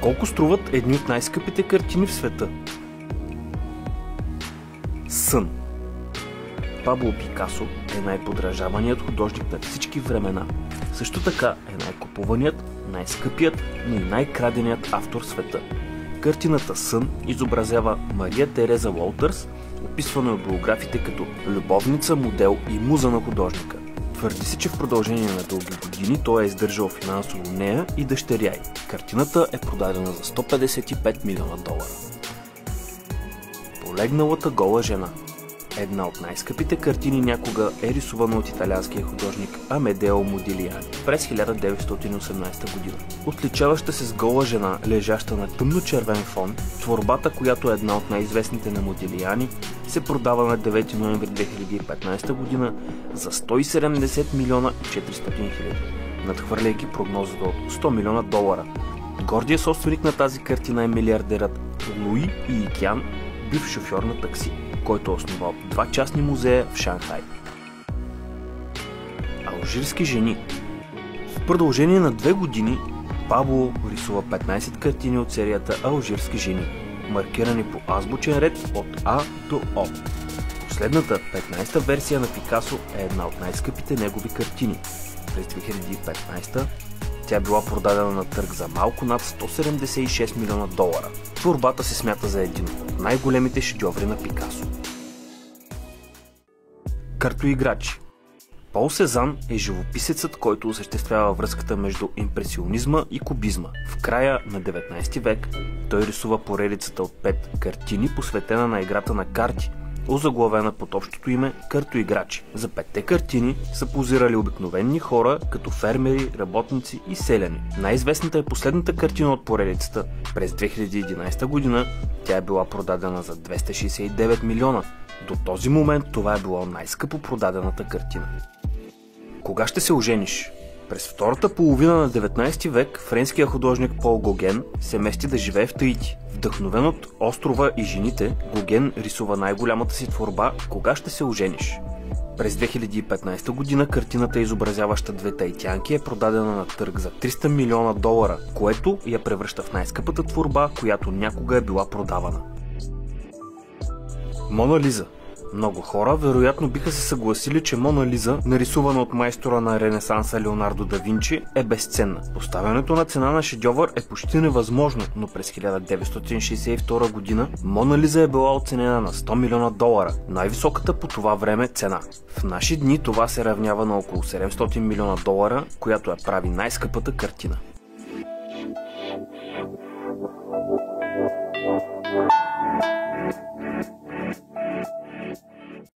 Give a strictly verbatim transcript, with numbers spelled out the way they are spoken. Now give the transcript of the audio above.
Колко струват едни от най-скъпите картини в света? Сън. Пабло Пикасо е най-подражаваният художник на всички времена. Също така е най-купуваният, най-скъпият, но и най-краденият автор в света. Картината Сън изобразява Мария Тереза Уолтърс, описвана от биографите като любовница, модел и муза на художника. Твърди се, че в продължение на дълги години той е издържал финансово нея и дъщеря й. Картината е продадена за сто петдесет и пет милиона долара. Полегналата гола жена. Една от най-скъпите картини някога е рисувана от италианския художник Амедео Модилиани през хиляда деветстотин и осемнадесета година. Отличаваща се с гола жена, лежаща на тъмно-червен фон, творбата, която е една от най-известните на Модилиани, се продава на девети ноември две хиляди и петнадесета година за сто и седемдесет милиона и четиристотин хиляди, надхвърляйки прогнозата от сто милиона долара. Гордият собственик на тази картина е милиардерът Луи Иикян, бивш шофьор на такси, който е основал два частни музея в Шанхай. Алжирски жени. В продължение на две години Пабло рисува петнадесет картини от серията Алжирски жени, маркирани по азбучен ред от А до О. Последната, петнадесета версия на Пикасо е една от най-скъпите негови картини. През две хиляди и петнадесета тя била продадена на търг за малко над сто седемдесет и шест милиона долара. Творбата се смята за един от най-големите шедьоври на Пикасо. Картоиграчи. Пол Сезан е живописецът, който осъществява връзката между импресионизма и кубизма. В края на деветнадесети век той рисува поредицата от пет картини, посветена на играта на карти, озаглавена под общото име Картоиграчи. За петте картини са позирали обикновени хора, като фермери, работници и селяни. Най-известната е последната картина от поредицата. През две хиляди и единадесета година тя е била продадена за двеста шейсет и девет милиона. До този момент това е била най-скъпо продадената картина. Кога ще се ожениш? През втората половина на деветнадесети век френският художник Пол Гоген се мести да живее в Таити. Вдъхновен от острова и жените, Гоген рисува най-голямата си творба "Кога ще се ожениш?". През две хиляди и петнадесета година картината, изобразяваща две таитянки, е продадена на търг за триста милиона долара, което я превръща в най-скъпата творба, която някога е била продавана. Мона Лиза. Много хора вероятно биха се съгласили, че Мона Лиза, нарисувана от майстора на Ренесанса Леонардо да Винчи, е безценна. Поставянето на цена на шедьовър е почти невъзможно, но през хиляда деветстотин шейсет и втора година Мона Лиза е била оценена на сто милиона долара, най-високата по това време цена. В наши дни това се равнява на около седемстотин милиона долара, която я прави най-скъпата картина.